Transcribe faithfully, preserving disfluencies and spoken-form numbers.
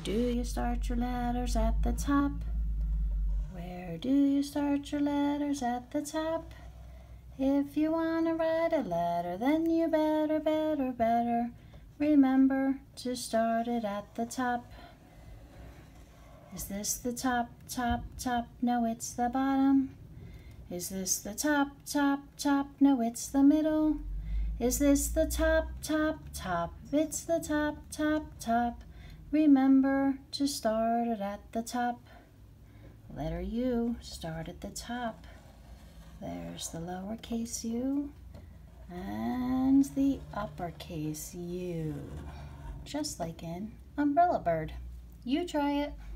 do you start your letters? At the top. Where do you start your letters? At the top. If you want to write a letter, then you better, better, better remember to start it at the top. Is this the top, top, top? No, it's the bottom. Is this the top, top, top? No, it's the middle. Is this the top, top, top? It's the top, top, top. Remember to start it at the top. Letter U, start at the top. There's the lowercase u and the uppercase U, just like in Umbrella Bird. You try it.